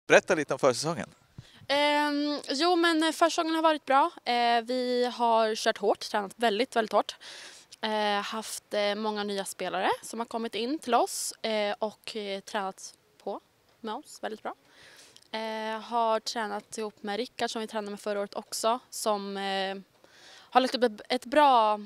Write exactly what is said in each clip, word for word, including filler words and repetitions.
Berätta lite om försäsongen. Eh, jo, men försäsongen har varit bra. Eh, vi har kört hårt, tränat väldigt, väldigt hårt. Eh, haft eh, många nya spelare som har kommit in till oss eh, och eh, tränat på med oss väldigt bra. Eh, har tränat ihop med Rickard som vi tränade med förra året också, som eh, har lagt upp ett, ett bra,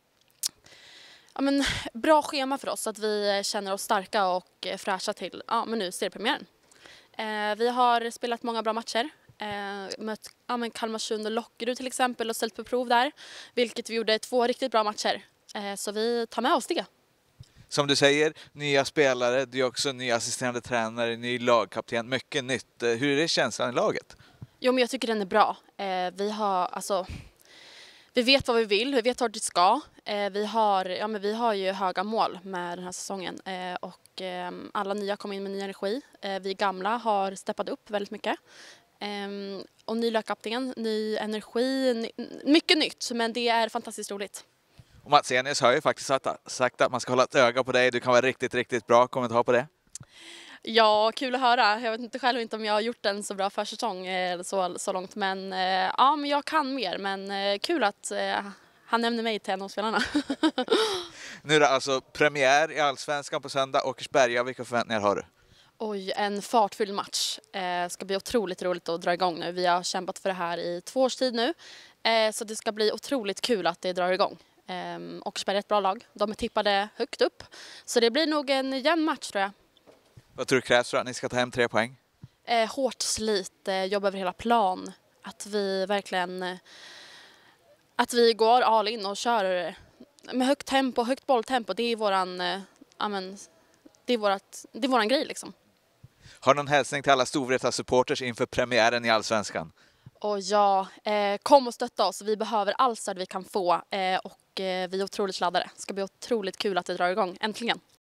ja, men, bra schema för oss så att vi känner oss starka och eh, fräscha till ja, men nu seriepremiären. Eh, vi har spelat många bra matcher. Eh, mött ja, men Kalmarsund och Lockerud till exempel och ställt på prov där, vilket vi gjorde två riktigt bra matcher. Eh, så vi tar med oss det. Som du säger, nya spelare, du är också ny assisterande tränare, ny lagkapten, mycket nytt. Hur är det känslan i laget? Jo, men jag tycker den är bra. Eh, vi har alltså vi vet vad vi vill, vi vet vart vi ska. Eh, vi har ja men vi har ju höga mål med den här säsongen eh, och eh, alla nya kommer in med ny energi. Eh, vi gamla har steppat upp väldigt mycket. Eh, och ny lagkapten, ny energi, ny, mycket nytt, men det är fantastiskt roligt. Och Mats Enius har ju faktiskt sagt att man ska hålla ett öga på dig. Du kan vara riktigt, riktigt bra. Kommentar på det? Ja, kul att höra. Jag vet inte själv inte om jag har gjort en så bra försäsong eh, så, så långt. Men eh, ja, men jag kan mer. Men eh, kul att eh, han nämner mig till en av spelarna. Nu är det alltså premiär i Allsvenskan på söndag. Åkersberga, vilka förväntningar har du? Oj, en fartfylld match. Eh, ska bli otroligt roligt att dra igång nu. Vi har kämpat för det här i två års tid nu. Eh, så det ska bli otroligt kul att det drar igång. Eh, Åkersberga är ett bra lag. De är tippade högt upp. Så det blir nog en jämn match tror jag. Vad tror du krävs för att ni ska ta hem tre poäng? Eh, hårt slit, eh, jobba över hela plan. Att vi verkligen eh, att vi går all in och kör med högt tempo, högt bolltempo. Det är våran, eh, amen, det är vårat, det är våran grej liksom. Har någon hälsning till alla Storvreta supporters inför premiären i Allsvenskan? Och ja, eh, kom och stötta oss. Vi behöver allt stöd vi kan få eh, och eh, vi är otroligt laddade. Det ska bli otroligt kul att det drar igång, äntligen.